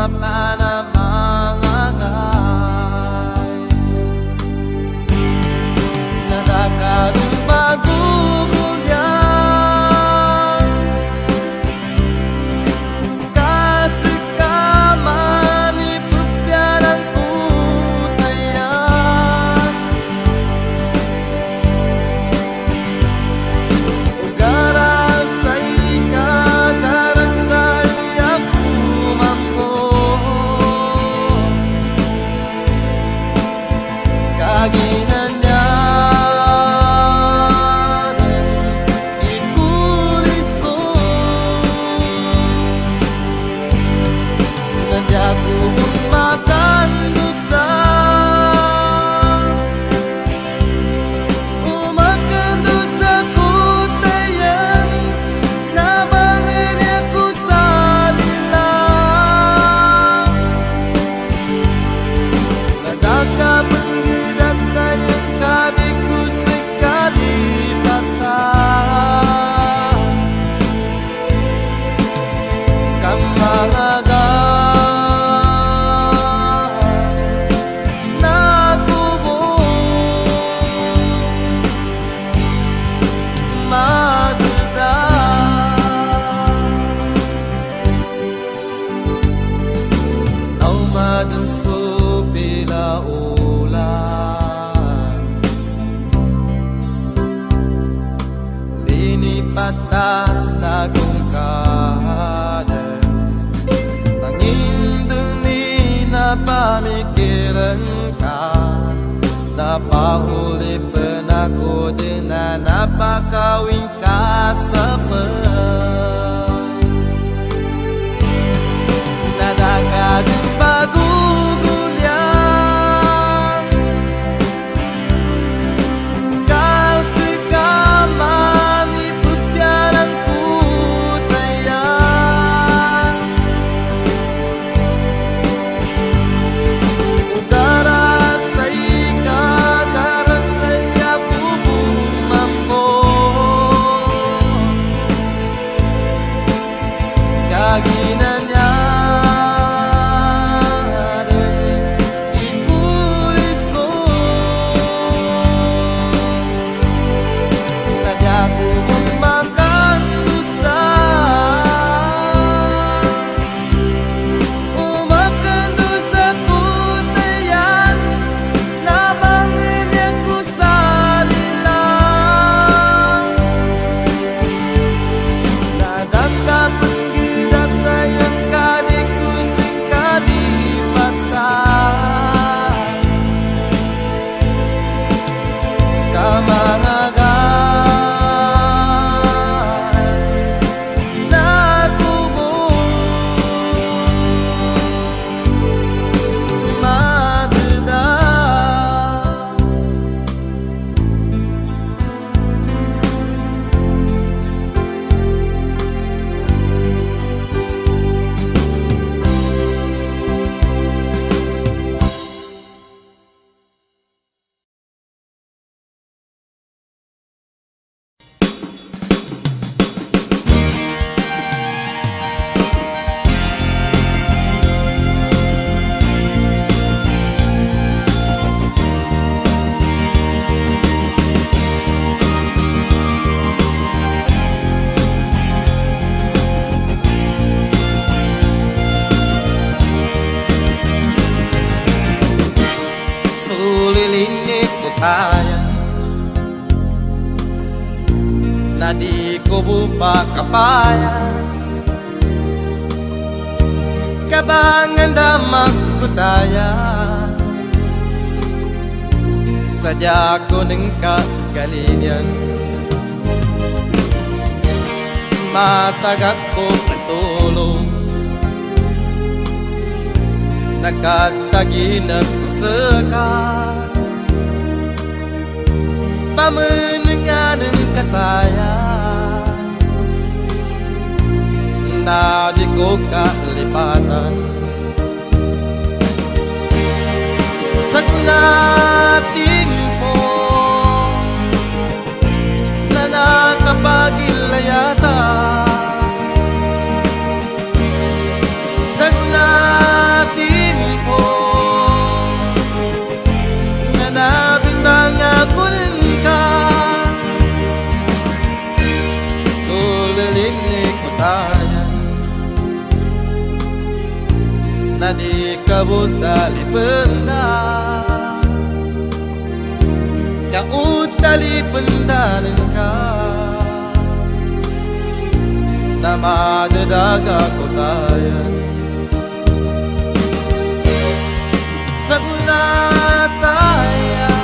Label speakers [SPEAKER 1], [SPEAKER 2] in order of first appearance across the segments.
[SPEAKER 1] mapanamangagay nadakadong bagugulyan kasikaman ipupyanan kutayan ugarasay kagarasay ako mambo kaginan niya ikulis ko nandiya ko makan dosa umakan dosa kutayan nabangin ako sa lilang nadakapanggidat tayong kabi ko sa kalipatan kamalagan nakubong maduda aw madunso pila ulan linipatan akong kader nanginduni na pamikiran ka napahuli pa ako din na napakawin ka sa nadakadong bagugulyan kasikaman ipupyanan kutayan ugarasay kagarasay ako bumambo kaginan niya ikulis ko nadya ko makan dosa umakan dosa kutayan nabangin ako sa lilang nadakapanggidat tayong kadi ko sa kalipatan kamalagan nakubong maduda sulilinig ko tayo na di ko bupa kapaya kabangan damag ko tayo sadya ko ng kagalingan matagak ko patulong nakataginag ko sekat pamenengan ng kataya na di ko kalipatan sa natin po na nakapagilayata sa di kabutali penda kautali pendanengka nama dedaga kotayan saguna taya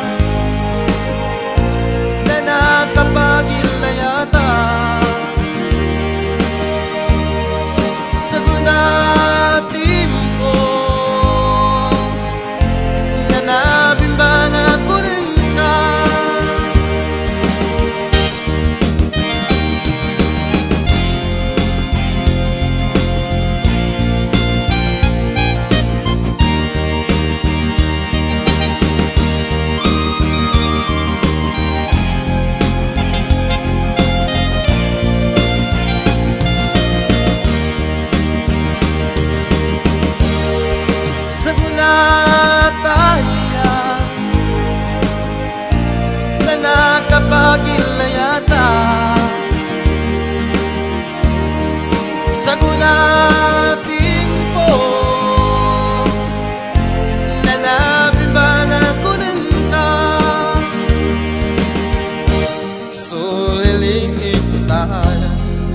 [SPEAKER 1] na kapagil na yata saguna timpo na nabimbang ako rin ka nakapagil na yata saguna timpo na nabibang ako ng ka suliling ikutala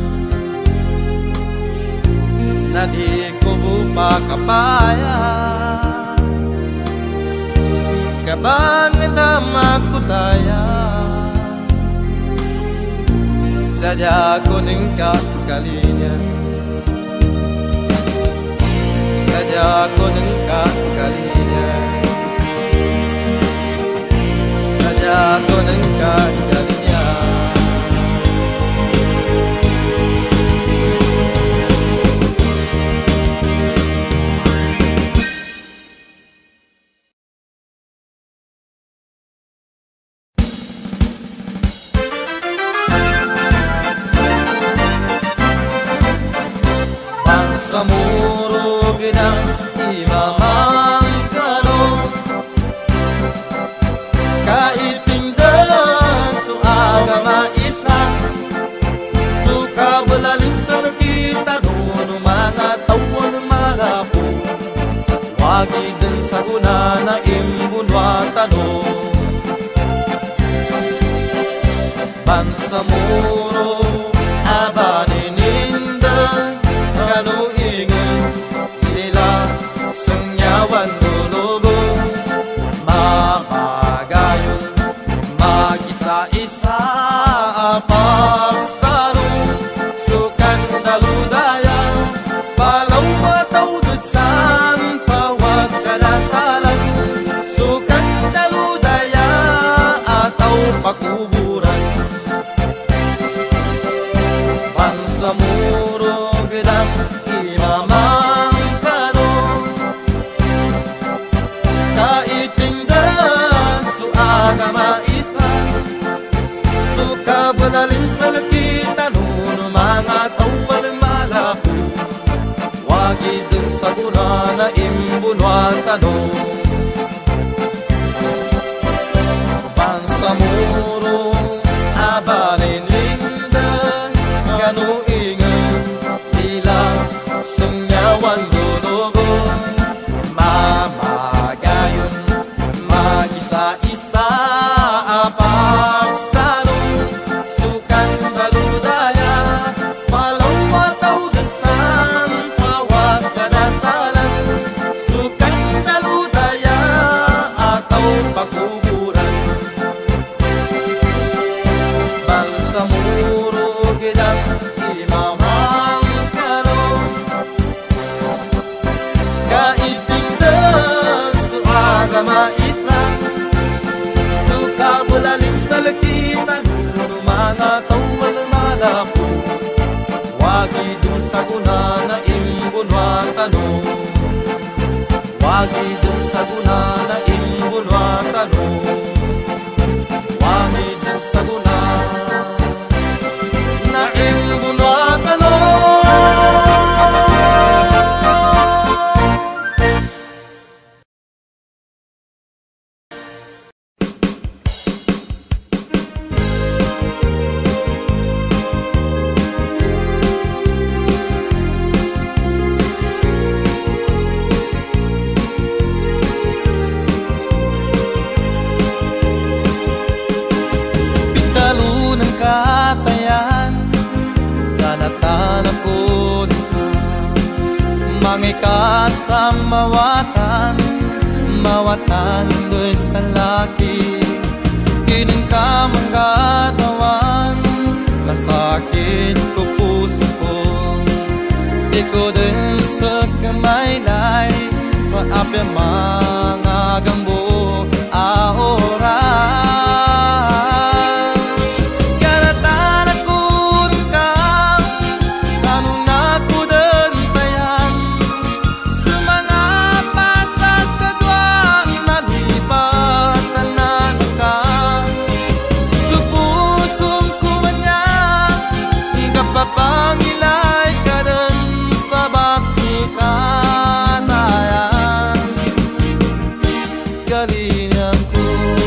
[SPEAKER 1] na di ko bupa kapaya kabangan na makutaya sadya ko ng kakalinya sadya ko ng kakalinya sadya ko ng kakalinya sa murug ng imamang kano kaitingdan so agama Islam suka belalin sa kita doon mga tawon malapo wagi din sa guna na imbunwa tanong bansa murug abaninindang kanu sengyawan dulugo mapagayon magisa-isa apastaro sukan daludaya palaw mataw desan pawas kadatalan sukan daludaya atau pakuburan bangsa murug ng imamang agama Islam suka belalin sa lakitan uno mga tawal malapo wagi din sa guna na imbunwa tanong bangsa murong abalin lindang kanu ingan ila sengyawan dulugo mamagayon magisa-isa apastaro sukan daludaya palaw mataw desan pawas kadatalan sukan daludaya atau pakuburan bangsa murug ng imamang kano kaitingdan sa agama Islam suka bulaling sa lakitan uno mga tawal malapo wagi dun sa guna na imbunwa tanong wagi dun sa guna na imbunwa tanong wagi dun sa guna na imbunwa tanong tanakon ka mangika mawatan mawatan doy sa laki kinin ka manggatawan masakit ko puso ko di ko din sa kamaylay sa apya mga gambo aoras Pangilay ka din sa babsukatayan galingan ko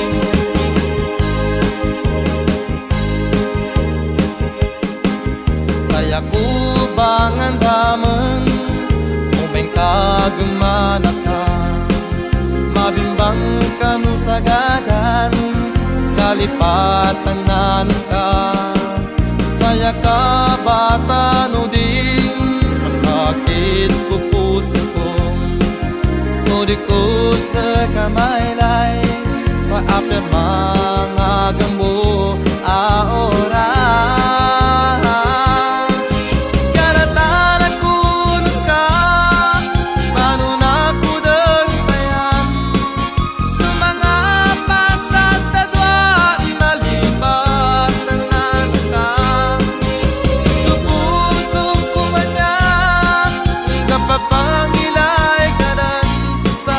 [SPEAKER 1] saya ko bangan daman umeng kagumanat ka mabimbang kanusagadan kalipatan nan ka saya ka bata no ding masakit ko puso ko Nudi ko sa kamaylay sa apya mga gambo aoras karatan ako nun ka paano na ko dagtayan sa mga pasat kadwa nalipat pangilay ka din sa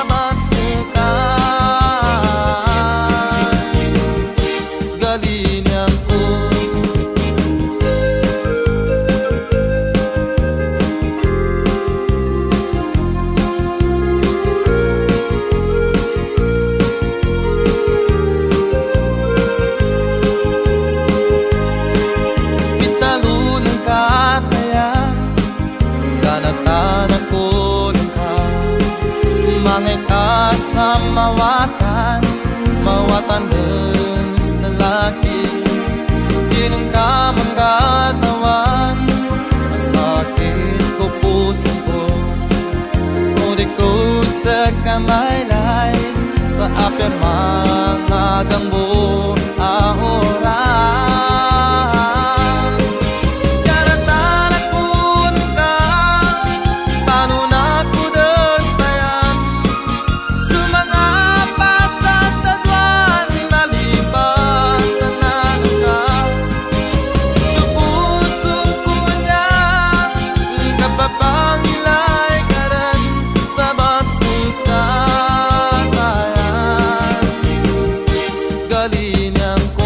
[SPEAKER 1] babsukan galingan ko pitalo ng kataya kanatan mangika mawatan mawatan din sa laki kinong ka manggatawan masakit ko puso ko Nudi ko sa kamaylay sa apya mga gambo aoras pangilay ka rin sa babsukatayan galingan ko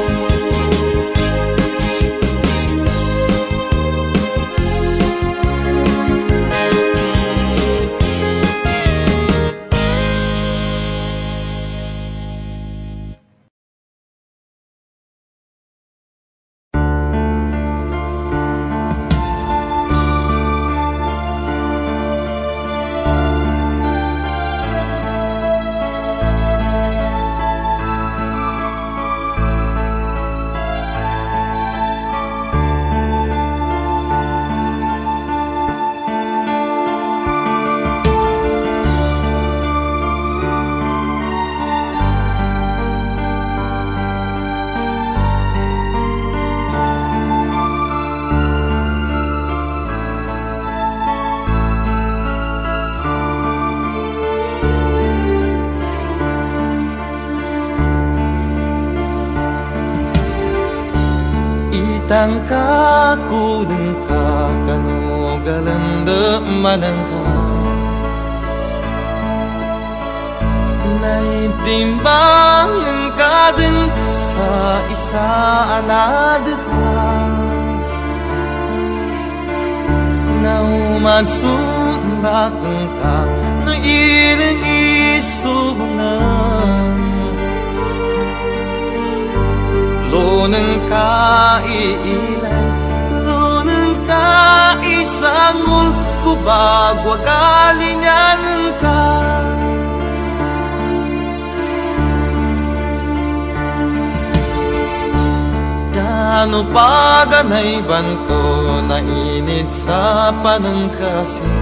[SPEAKER 1] Tangka kudeng ka kano galanda manangka naitimbang ka din sa isa anadita naumansumbak ka na ilang isubunan Lunang ka iilay, lunang ka isangul, kubagwa galingan ka. Kano paganay ban ko na init sa panangkasing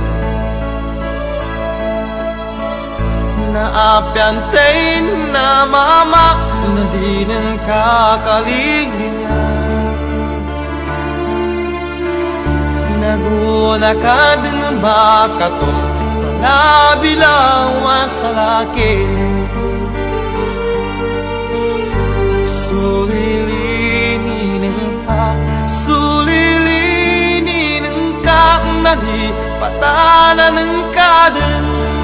[SPEAKER 1] Naapyantay na mama na di nang kakalilingan Naguna ka din makatong sa labilawan sa laki Sulilinin ka nali patanan ng kaden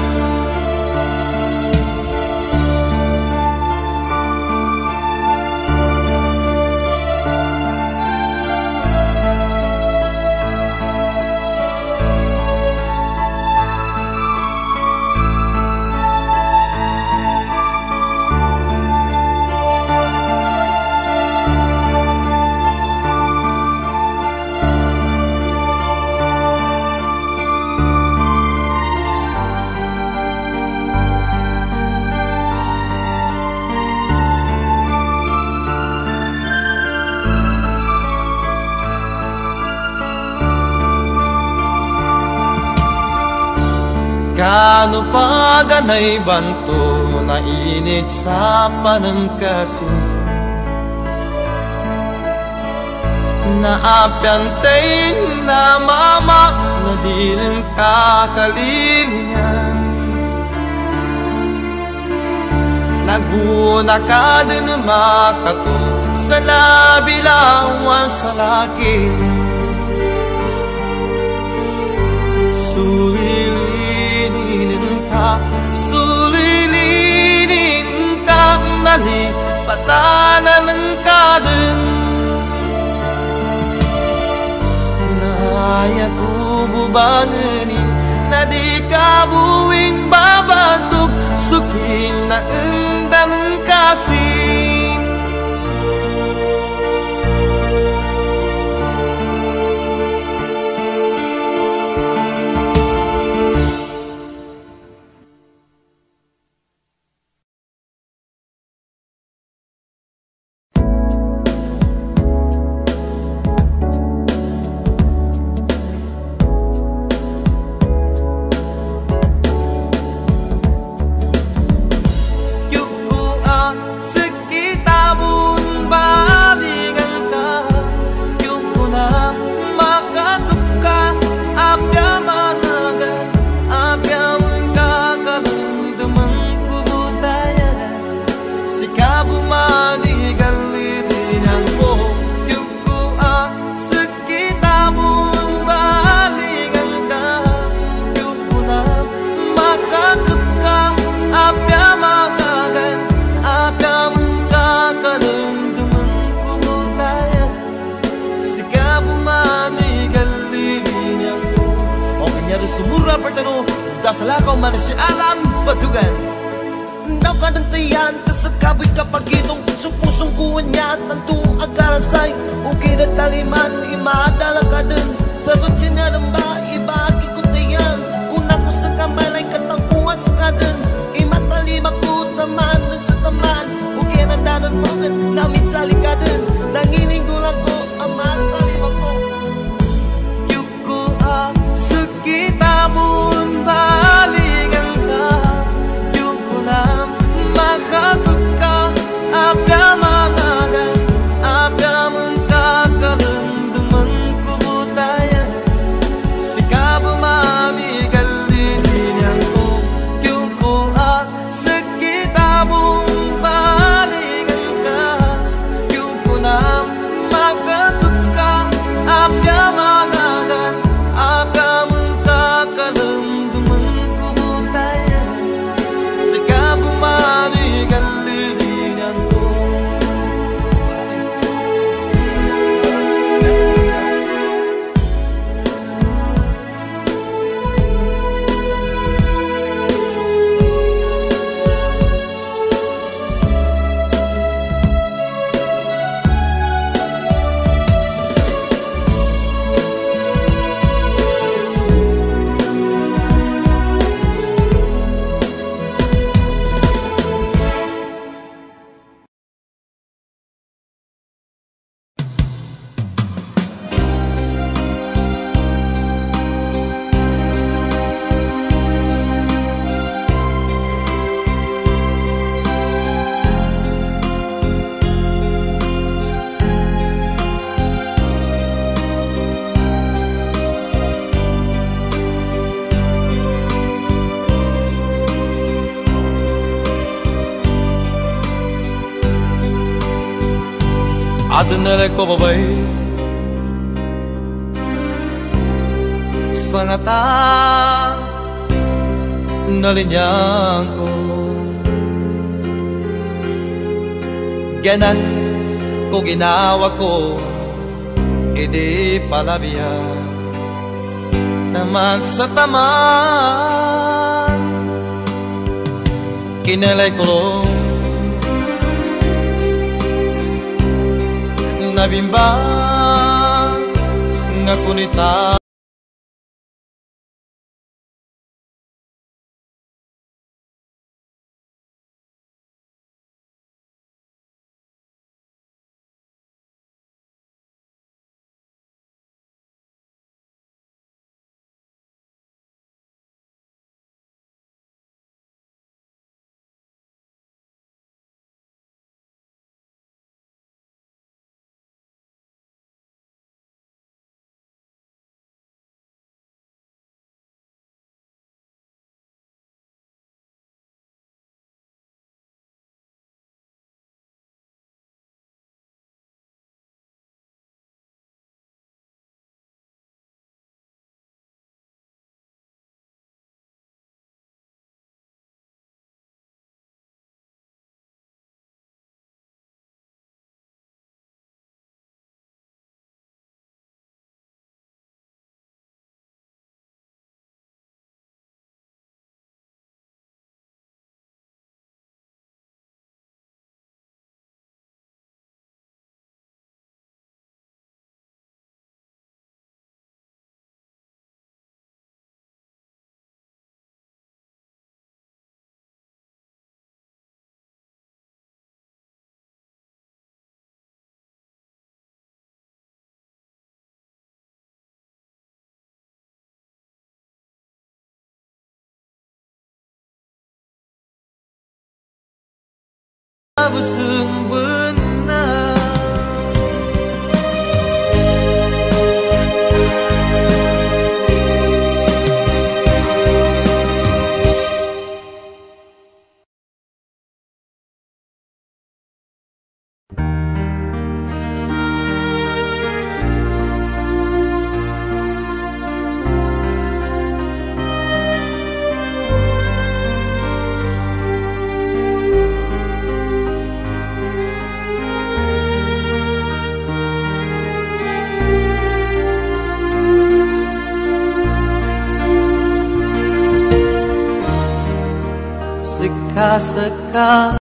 [SPEAKER 1] Kano pa ganay banto na init sa panangkasing Naapyantay na mama na di nang kakalilingan Naguna ka din makatong sa labilawan sa laki Sulilinin ka nali patanan ng kaden Naya ko bubanganin na di ka buwing babantog Sukin na undan kasing Sumura pertanu dasalakaw manasyalan batugan Daw ka ng tayan kasakabit kapag itong Sungkusungkuhan niya at tanto agalasay Okay na taliman imadala ka din Sabot sinaramba ibagi ko tayan Kung ako sa kamalay katangkuhan sa kadin Imatalima ko taman ng sa taman Okay na danan mo namin sa likadin Nanginig ko lang ko aman talima ko Kita pun balikan ka Yung ko na makatut ka Apya mangagan Apya mengkakalunduman ko butay Adunele ko babay Sangata Nalinyang ko Ganan ko ginawa ko Idi palabiya Naman sa taman Kinalay ko Nabimbang nga kunita Busung benar Seka-seka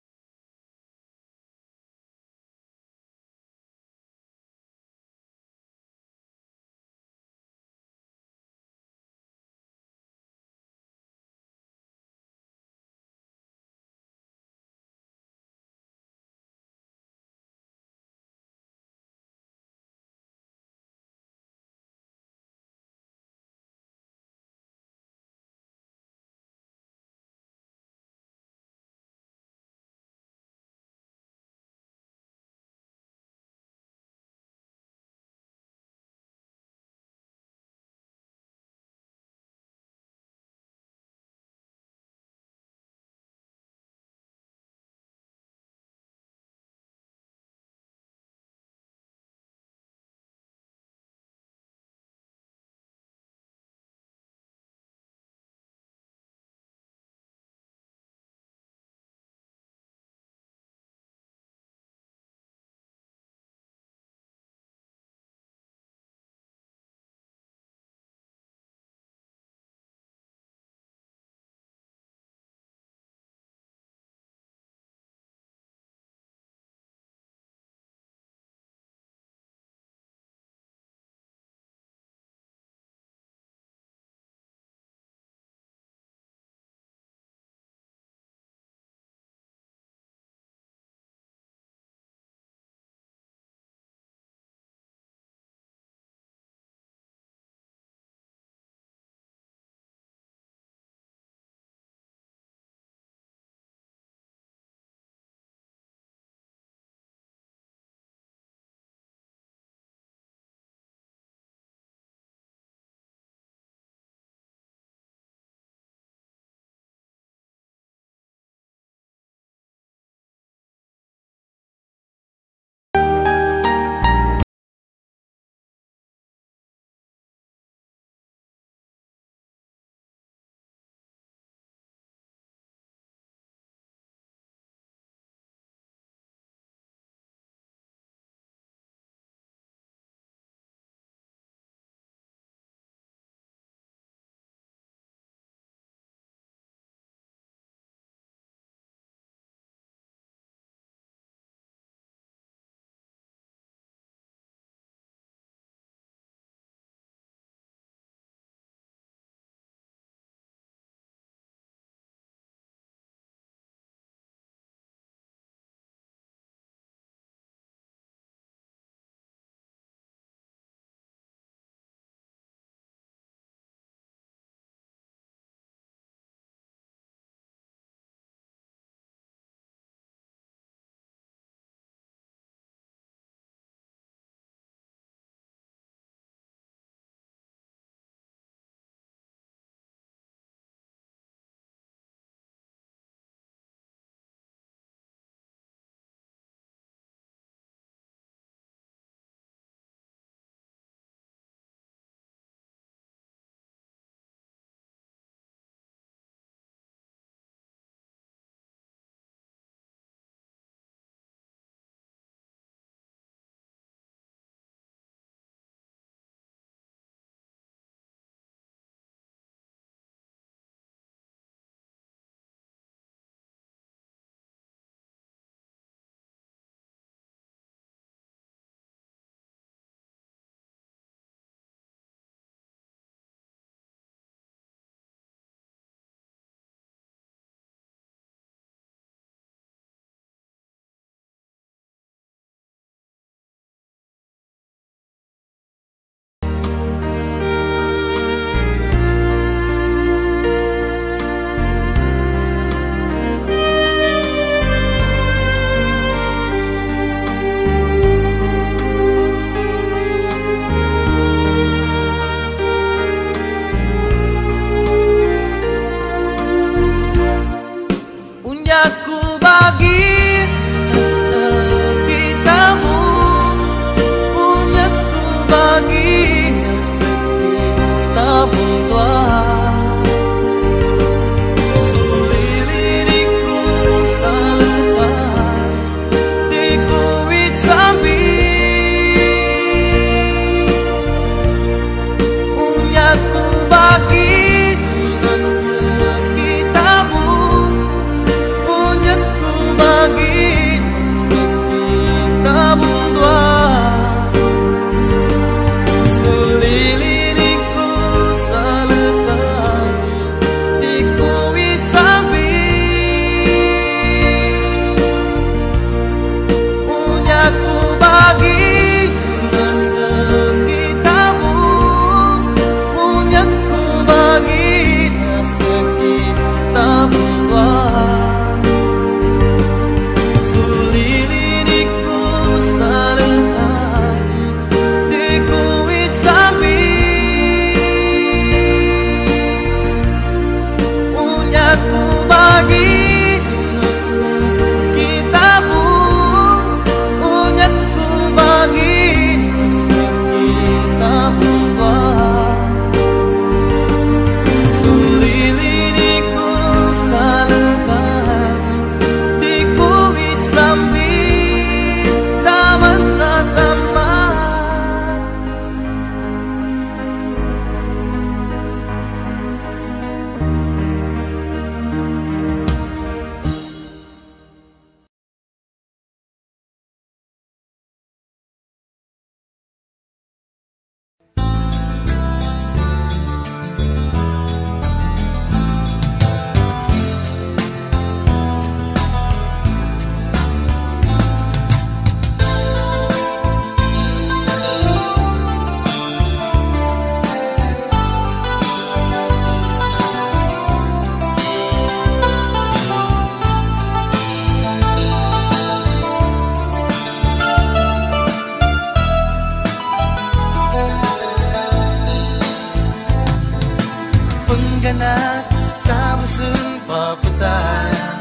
[SPEAKER 1] Pengganat kamu sempaputayan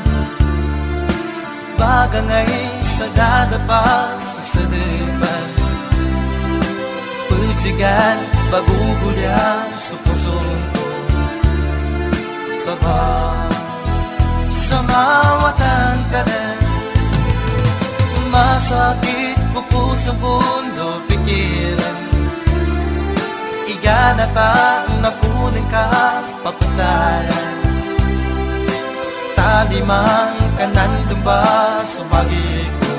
[SPEAKER 1] Bagangai sadadapa sa sedepan Pujigan bagugulya sa pusong ko Samawatan ka rin Masakit ko pusong mundo pikiran Iganata na kunin ka papatayan Talimang ka nandun ba sumagi ko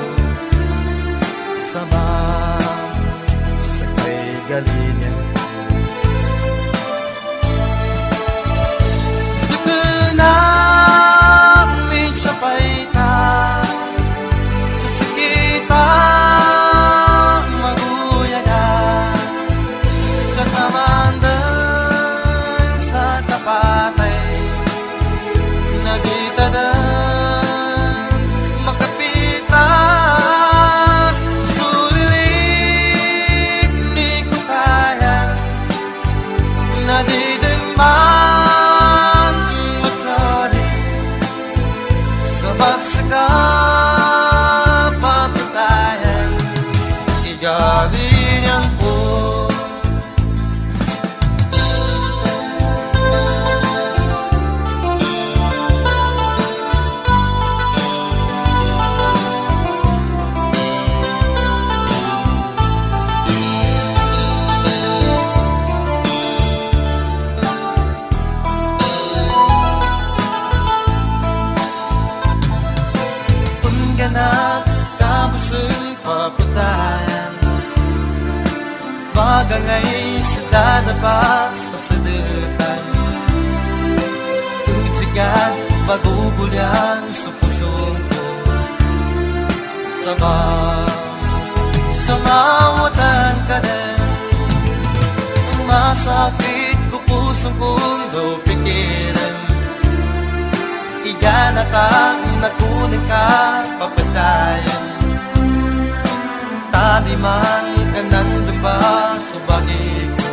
[SPEAKER 1] Sama sa kay galingan Namin sa paita Sa sakita Maguyaga Sa tamandan Sa tapatay Nagitadan Makapitas Sulit Di ko kaya Nadidan man Papatayan Igalingan ko Pengganat kamu sempaputayan Bagangai sadadapa sa sedetan Pujigan bagugulyan sa pusong ko Samawatan ka rin Masakit ko pusong mundo pikiran Iganata na kunin ka papatayan Talimang ka nandun ba subagi ko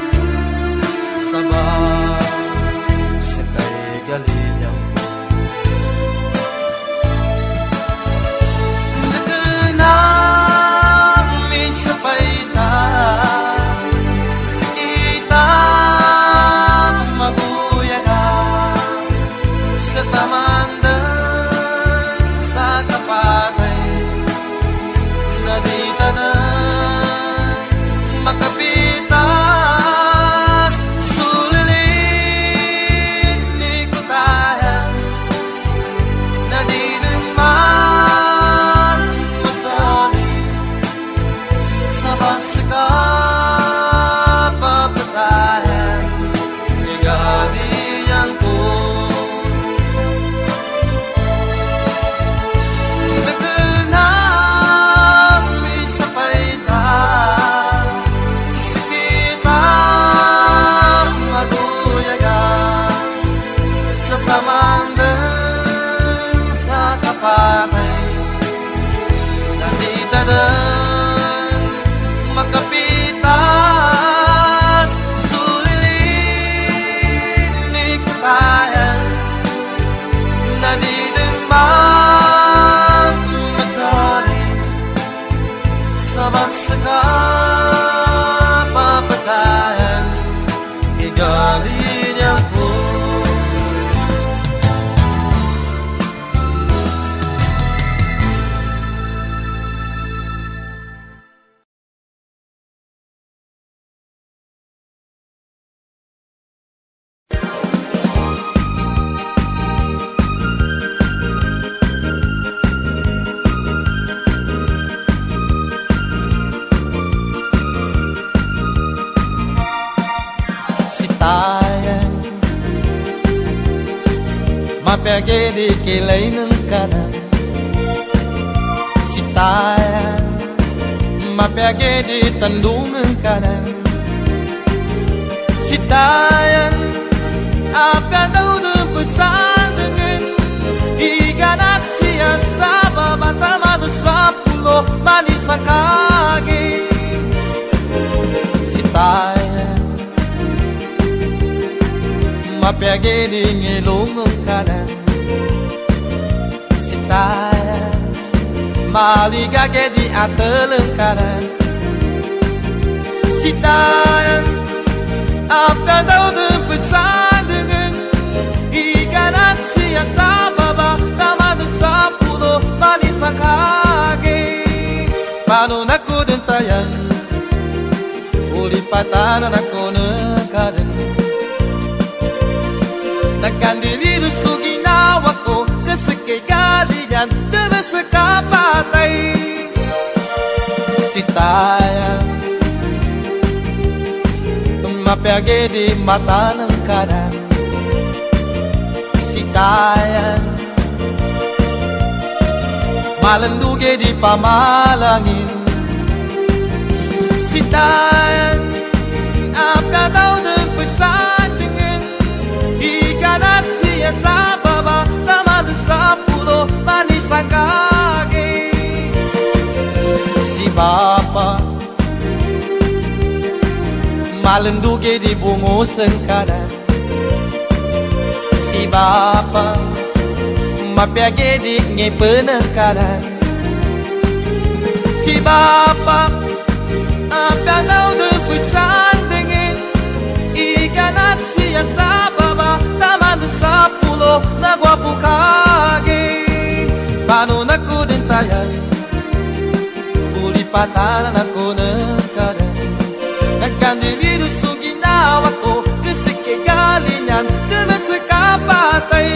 [SPEAKER 1] Sa kay galingan ko Namin sa paita Sikita maguyaga Sa tamandan Sa kapatay Naditanan Makapitas Sulit Di ko kaya Nadidan man Magsalit Sa pagsaka Papatayan Igalingan ko Makapitas Sulit Di ko kaya Nadidan man Masalit Sa bagsaka Papatayan Igalingan ko Sitayan Mapyage di kilay ng kanan Sitayan Mapyage di tandung ng kanan Sitayan Apya daw duput sa dengan Iganat siya sa babatamado sa pulo Manis na kagi Sitayan Mapiaghe di ngilungong kanan Sitaya Maligage di ateleng kanan Sitaya Apa daw ng pesan Ikanat siya sa baba Naman sa pulo Manisang hagin Paano na ko din tayan Ulipatan ako ng kanan Takkan diri sa ginawa ko Kasi kay galingan Deme sa kapatay Sitaya Mapiaghe di mata ng kanan Sitaya Malanduge di pamalangin Sitaya Apa daw ng pagsandingin Ikanat siya sa baba Naman sa pulo Manisang kagin Si Bapa Malanduge di bungusang kanan Si Bapa Mapiaghe di ngipen ng kanan Si Bapa Apa daw ng pagsandingin Ikanat siya sa baba Naman sa pulo Nagwapo kagin Paano na ko din tayan Ulipatan ako ng kanan Nagkandili sa ginawa ko Kasi kay galingan Deme sa kapatay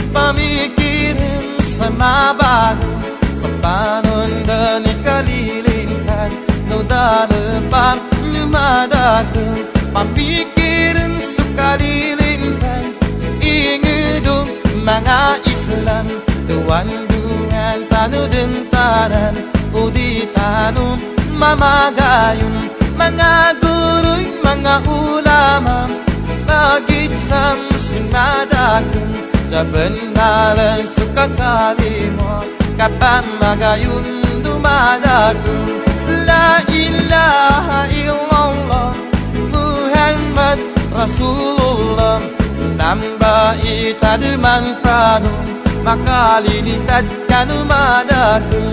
[SPEAKER 1] pamikirin sa mabago sa panundan ikalilingkan no dalepang lumadagang pamikirin sa kalilingkan ingedong mga Islam tuwandungan tanudentanan o di tanong mamagayong mga guru'y mga ulama magitsang sinadagang sa bendalan sukakali mo kapan magayun dumadagang la ilaha illallah Muhammad Rasulullah namba itaduman tanong makalilitad kanumadagang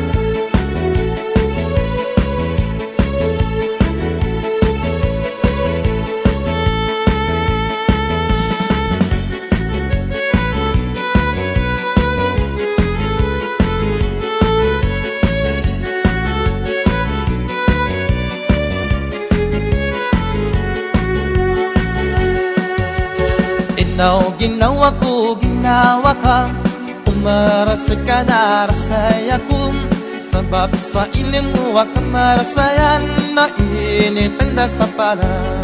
[SPEAKER 1] Ginawa ko, ginawa ka Umaras ka na rasaya ko Sabab sa ilim mo ka marasayan Na initanda sa pala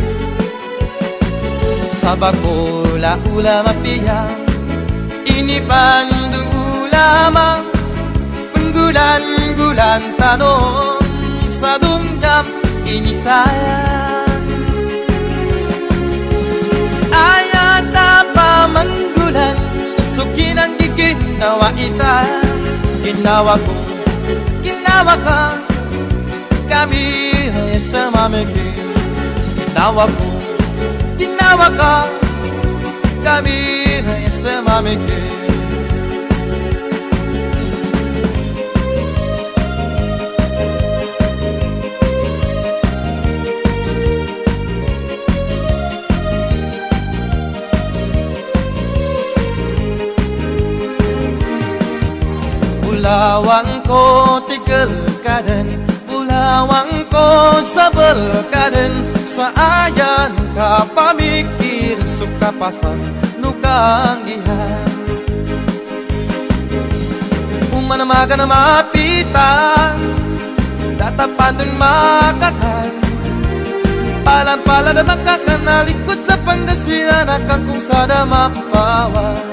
[SPEAKER 1] Sabab ula-ula mapiya Inipandu ulama Penggulan-gulan tanong Sa dungdam ini saya Ayat apa menggulan Sukin ang gigit nawa ita Ginawa ko, ginawa ka Kami ay sama mikir Ginawa ko, ginawa ka Kami ay sama mikir Pulawang ko tigil ka din Pulawang ko sabel ka din Sa ayan ka pamikir Suka pasan nukang gihan Umanamaga na mapitan Tatapan dun makakan Palang-pala na makakanalikod sa Pangasinan Akang kung sada mapawan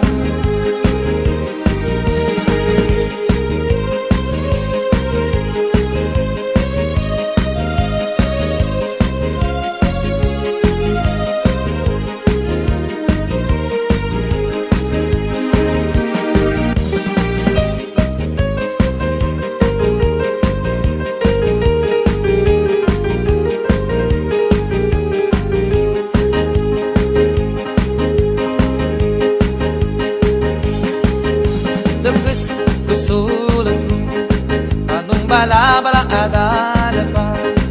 [SPEAKER 1] Bala-bala ada pa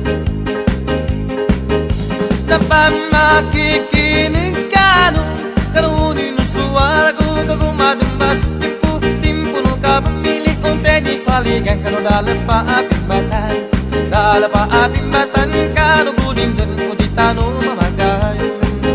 [SPEAKER 1] Dapat makikinig ka nung Kanunin ang suwara ko Kagumadambas Timpo nung kapamili Unte ni saligan Kano dala pa aping batan Dala pa aping batan Kano gudin dan uditano mamagayo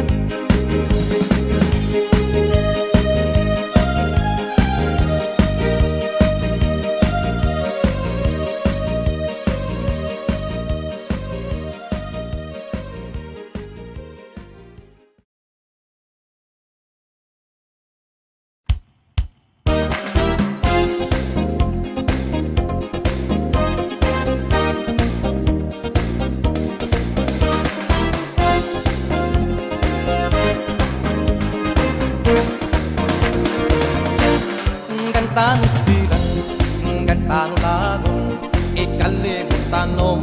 [SPEAKER 1] Gantano sila, gantano lago, ikalimutan mo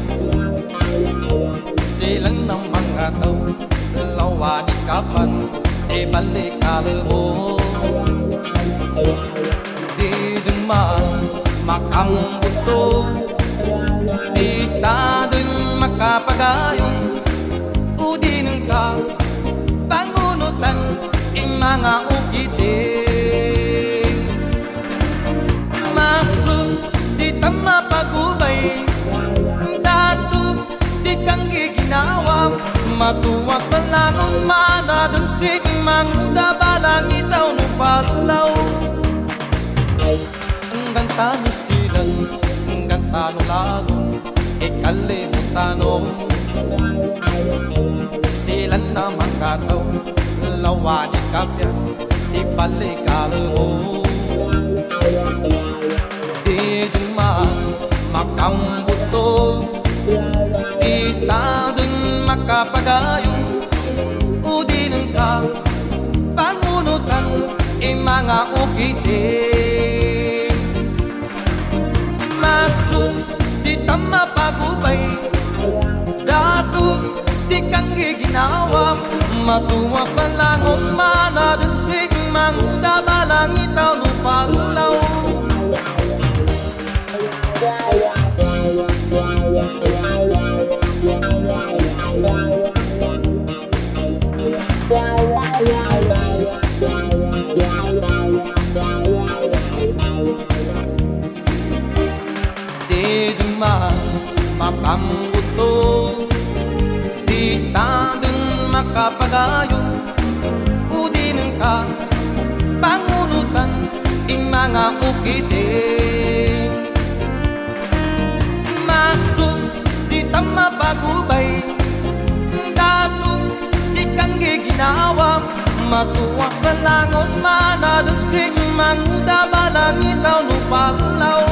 [SPEAKER 1] silang ng mga tao, lawa ni kapan, ibalik mo di duman, makang buto, di tadun makapagayong, udin ka, pangunutan, ing mga ukitin. Mapagubay Dato di kang giginawa Matuwa sa langon manadagsig Mangda balang itaw no palaw. Ang ganta ni silang, ang ganta no lagon, ikalimutan o. Silan na makataw, lawan ikapyan, ibalik kalmo. Di dumaan makambuto, di tadun makapagayong, udin ka pangunutan mga ukitin. Masuk di tama pagubay, dato di kang giginawa. Matuwa sa langon manadagsig Mangda balang itaw no palaw. Di dumaan mapambuto, di tadeng makapagayong, udin ka pangunutan mga ukitin. Masuk di tama pagubay, dato di kang giginawa. Matuwa sa langon manadagsig Mangda balang itaw no palaw.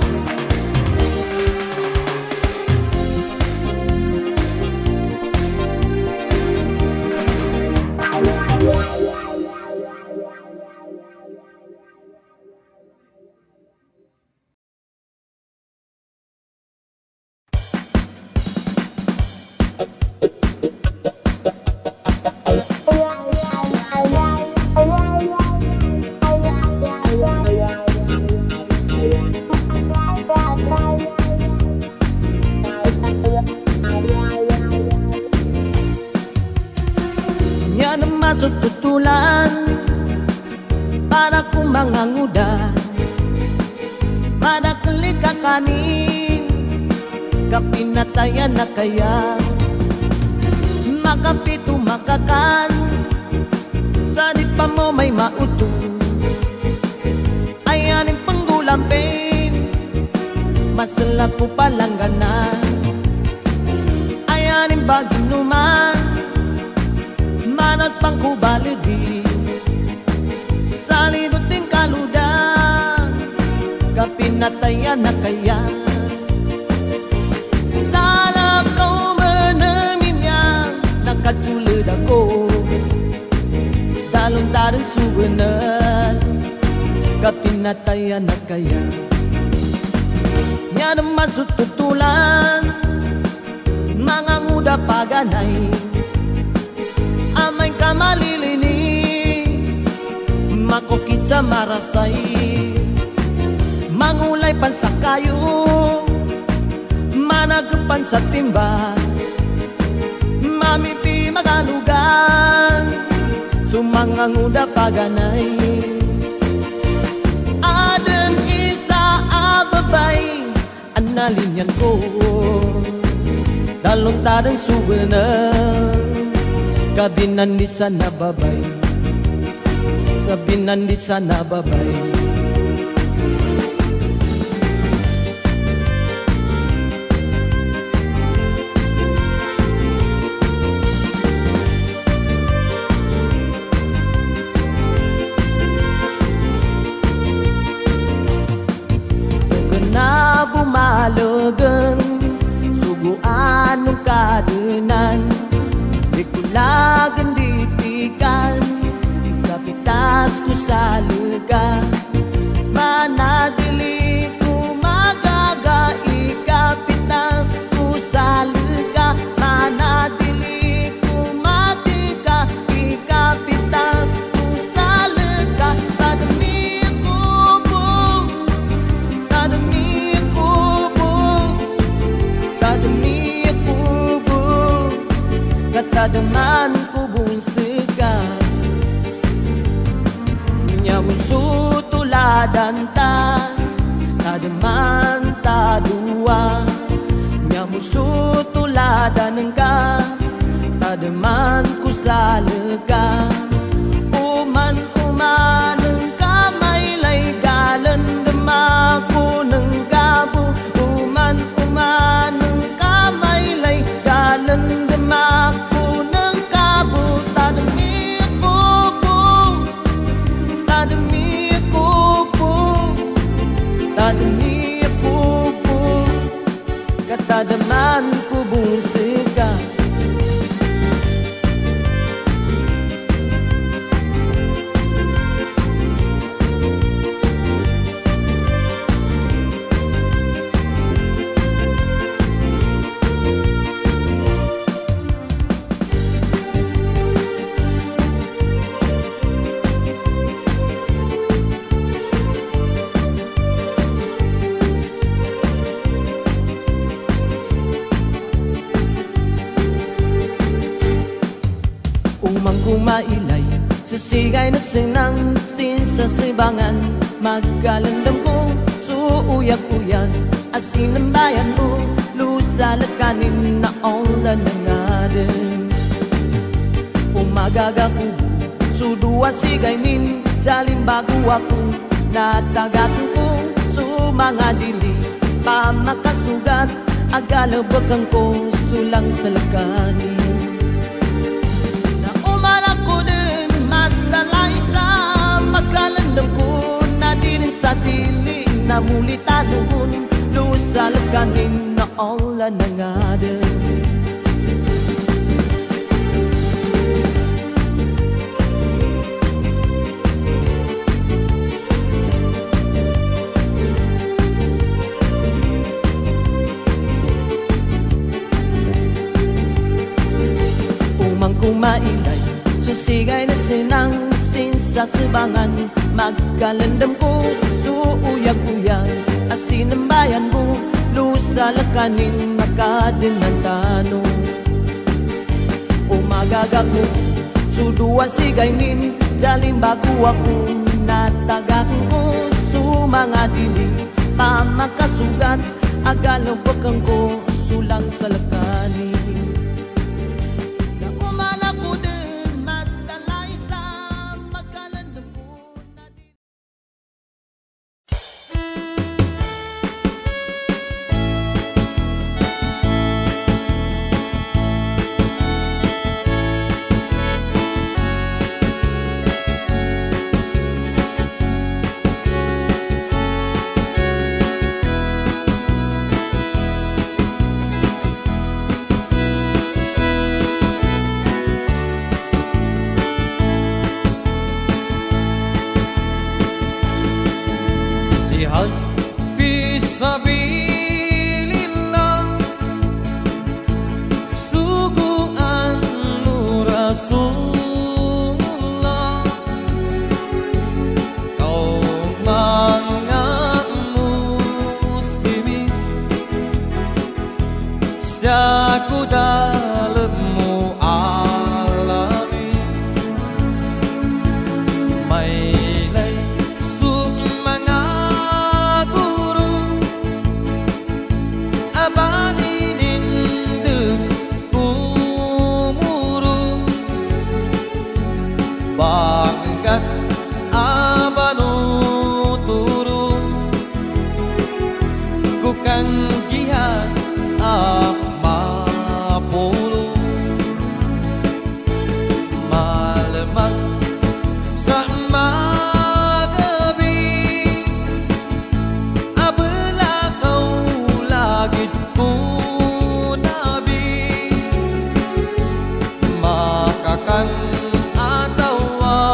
[SPEAKER 1] Tutulan para kung manganguda, para kulikakanin, kapinatayan na kaya, makapito makakan, sa di pa mo may mauto, ayanin panggulampin, masala po palangganan, ayanin baginuman, manat pang kubalidi, sa linutin kaludan, kapinatayan na kaya. Salam ko manamin niya, nakatsulad ako, dalon-dalon suwanan, kapinatayan na kaya. Nya naman sututulan, mga nguda paganay, amay ka malilini, makukit sa marasay, mangulay pan sa kayo, managupan sa timba, mamipi magalugan, sumanganguda paganay. Aden isa ababay, analinyan ko, dalong tadang suwanan, kabinan di sana babay, sabinan di sana babay. Kena bumalogan, suguan ng kadenan, ikulagan di tigan, ikapitas ko sa luga, manadili ko magaga, ikapitas ko sa luga, manadili ko matika, ikapitas ko sa luga. Tadami kubo, tadami kubo, tadami kubo, katadaman kubong sikat, nyamun sutuladan ta, tadaman ta dua, nyamun sutuladan ka, demanku salega uman neng kamay lay galan demaku neng gabu uman neng kamay lay galan demaku neng gabu tademi kupu tademi kupu tademi kupu kata demanku bersega. Mailay, susigay na sinang sinsa sibangan magkalandam ko, suuyag-uyag asin ang bayan mo, lusalat kanin na ola na nga din. Umagaga ko, suduwa sigay min, salim bago ako, natagakan ko, sumanga dili, pamakasugat, agalabakang ko, sulang sa lakanin. Magkalandam ko na din sa tili na muli taluhon lusalat kanin na ola na nga din. Umang kumailay susigay na sinang sa sibangan magkalandam ko, suuyag-uyag asin ang bayan mo, lusalat kanin nakadin ng tanong. Umagaga ko, suduwa sigay min, jalim bago ako, natagakan ko, sumanga dilim, pamakasugat, agalabakang ko, sulang sa lakanin.
[SPEAKER 2] Atawa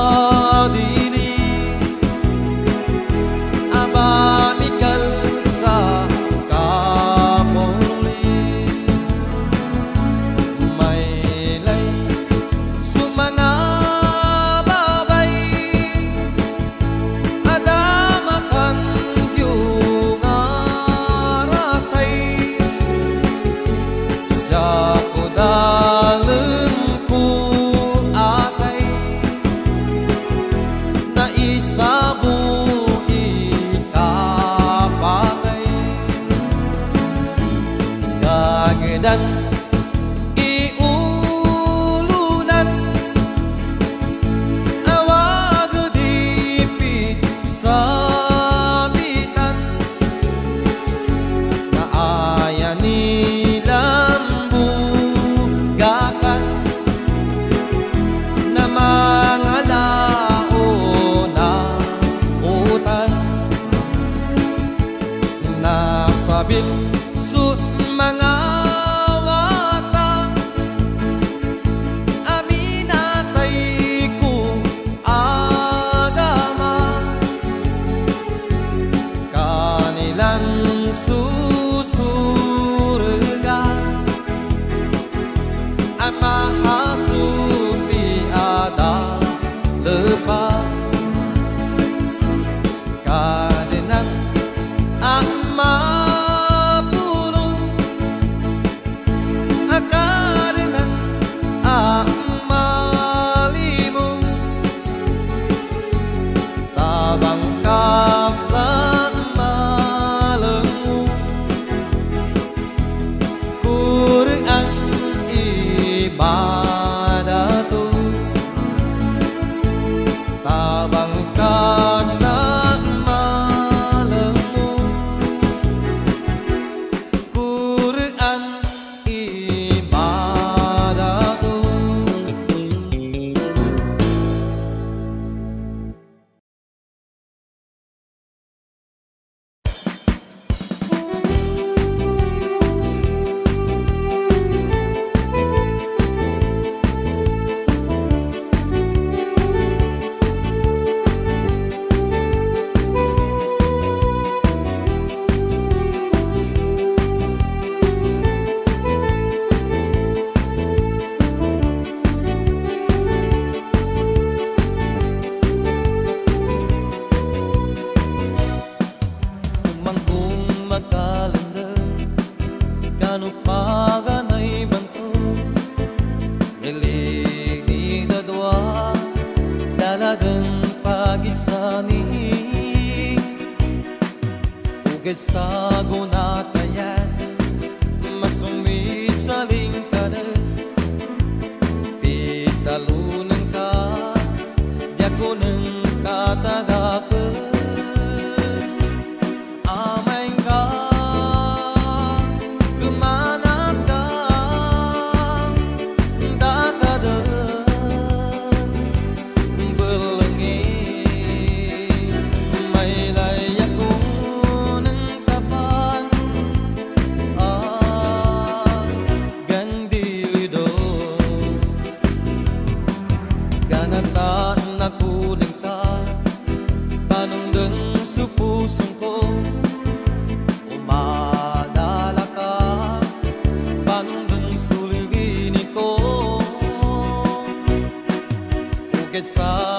[SPEAKER 1] Ugit sa gunatayan masumit sa lingkaran pitalunan ka diako ng katagakan amay ka gumanat ka dakadan belengi may layak ko ng tapan gandido ganatan na kuning ka panungdeng supusong ko umadala ka panungdeng suligini ko ugit sa